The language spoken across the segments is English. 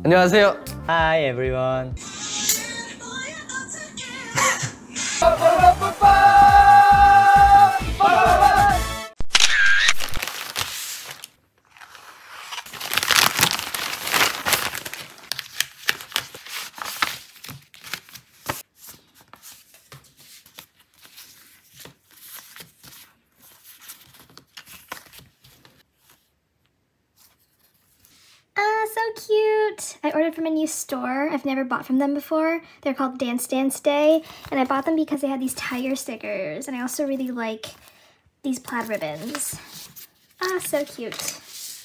안녕하세요. Hi everyone. So cute! I ordered from a new store. I've never bought from them before. They're called Dance Dance Day, and I bought them because they had these tiger stickers, and I also really like these plaid ribbons. So cute.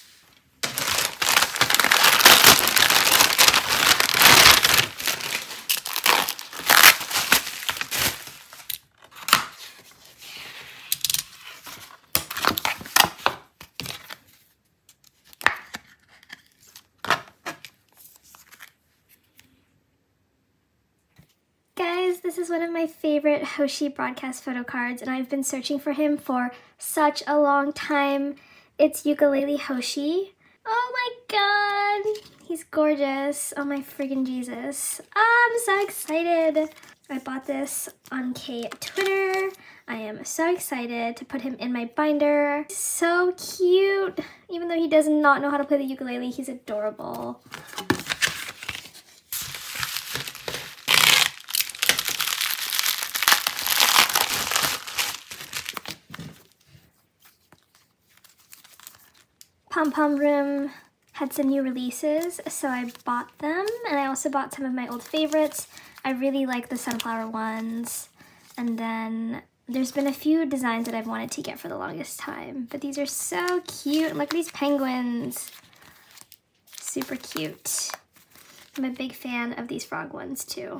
Guys, this is one of my favorite Hoshi broadcast photo cards, and I've been searching for him for such a long time. It's Ukulele Hoshi. Oh my god! He's gorgeous. Oh my friggin' Jesus. I'm so excited. I bought this on K Twitter. I am so excited to put him in my binder. So cute. Even though he does not know how to play the ukulele, he's adorable. Pom Pom Room had some new releases, so I bought them, and I also bought some of my old favorites. I really like the sunflower ones, and then there's been a few designs that I've wanted to get for the longest time, but these are so cute. Look at these penguins. Super cute. I'm a big fan of these frog ones too.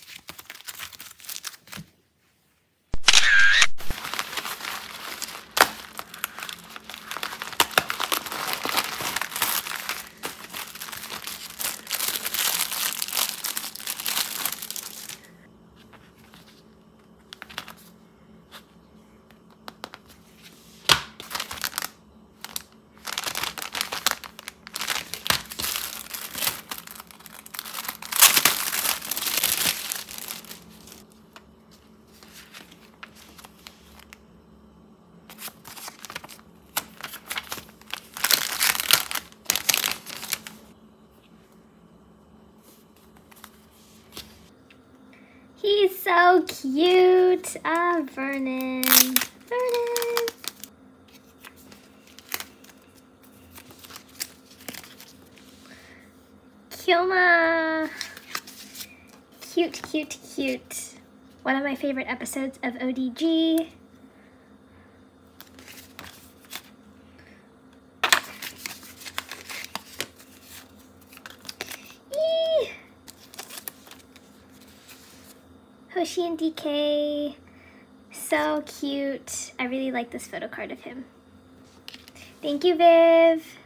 He's so cute. Vernon. Vernon. Kilma. Cute, cute, cute. One of my favorite episodes of ODG. Hoshi and DK, so cute. I really like this photo card of him. Thank you, Viv.